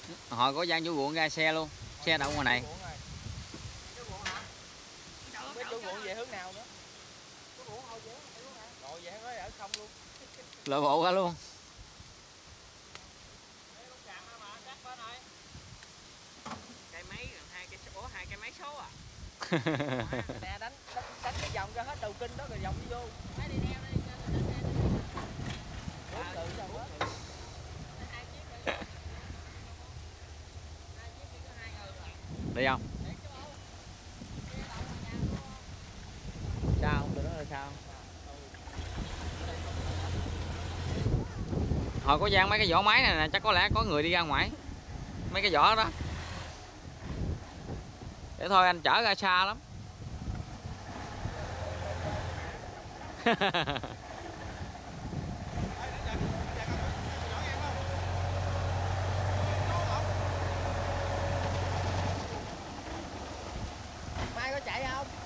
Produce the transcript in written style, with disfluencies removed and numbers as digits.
Hồi có gian chú ruộng ra xe luôn, xe đậu ngoài này. Không biết chú ruộng về hướng nào nữa. Rồi về nói ở không luôn. Lội bộ ra luôn. Cây máy gần 2 cây số à. Nè đánh cái vòng ra hết đầu kinh đó rồi vòng đi vô. Máy đi neo đi. Đi không? Sao? Tụi nó là sao? Hồi có gian mấy cái vỏ máy này nè, chắc có lẽ có người đi ra ngoài. Mấy cái vỏ đó. Để thôi anh chở ra xa lắm. Mai có chạy không?